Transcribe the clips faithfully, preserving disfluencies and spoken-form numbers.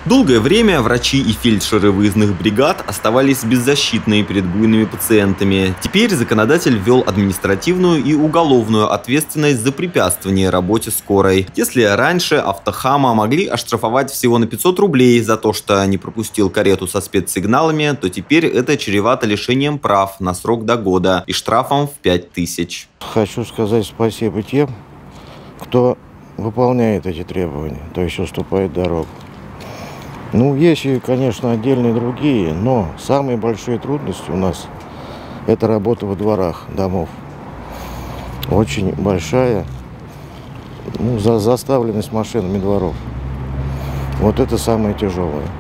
Долгое время врачи и фельдшеры выездных бригад оставались беззащитны перед буйными пациентами. Теперь законодатель ввел административную и уголовную ответственность за препятствование работе скорой. Если раньше автохама могли оштрафовать всего на пятьсот рублей за то, что не пропустил карету со спецсигналами, то теперь это чревато лишением прав на срок до года и штрафом в пять тысяч. Хочу сказать спасибо тем, кто выполняет эти требования, то есть уступает дорогу. Ну, есть и, конечно, отдельные другие, но самые большие трудности у нас – это работа во дворах домов. Очень большая ну, за заставленность машинами дворов. Вот это самое тяжелое.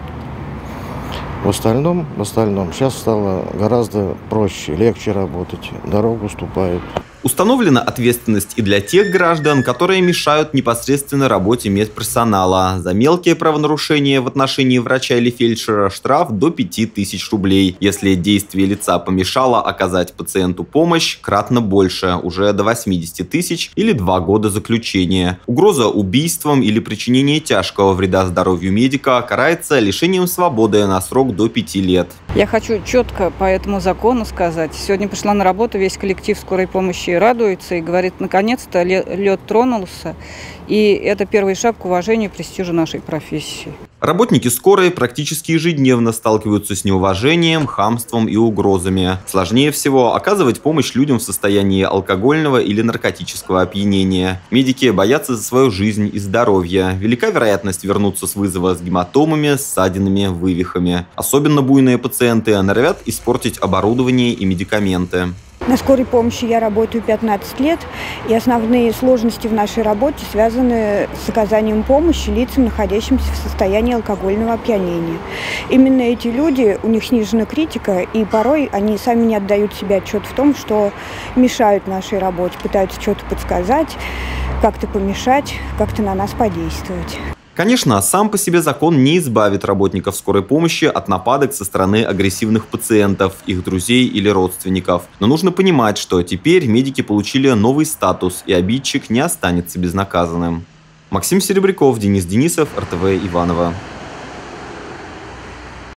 В остальном, в остальном сейчас стало гораздо проще, легче работать, дорогу уступают. Установлена ответственность и для тех граждан, которые мешают непосредственно работе медперсонала. За мелкие правонарушения в отношении врача или фельдшера штраф до пяти тысяч рублей. Если действие лица помешало оказать пациенту помощь, кратно больше, уже до восьмидесяти тысяч или два года заключения. Угроза убийством или причинение тяжкого вреда здоровью медика карается лишением свободы на срок до пяти лет. Я хочу четко по этому закону сказать. Сегодня пришла на работу, весь коллектив скорой помощи радуется и говорит, наконец-то лед тронулся. И это первый шаг к уважению и престижу нашей профессии. Работники скорой практически ежедневно сталкиваются с неуважением, хамством и угрозами. Сложнее всего оказывать помощь людям в состоянии алкогольного или наркотического опьянения. Медики боятся за свою жизнь и здоровье. Велика вероятность вернуться с вызова с гематомами, ссадинами, вывихами. Особенно буйные пациенты норовят испортить оборудование и медикаменты. На скорой помощи я работаю пятнадцать лет, и основные сложности в нашей работе связаны с оказанием помощи лицам, находящимся в состоянии алкогольного опьянения. Именно эти люди, у них снижена критика, и порой они сами не отдают себе отчет в том, что мешают нашей работе, пытаются что-то подсказать, как-то помешать, как-то на нас подействовать. Конечно, сам по себе закон не избавит работников скорой помощи от нападок со стороны агрессивных пациентов, их друзей или родственников. Но нужно понимать, что теперь медики получили новый статус, и обидчик не останется безнаказанным. Максим Серебряков, Денис Денисов, эр тэ вэ Иваново.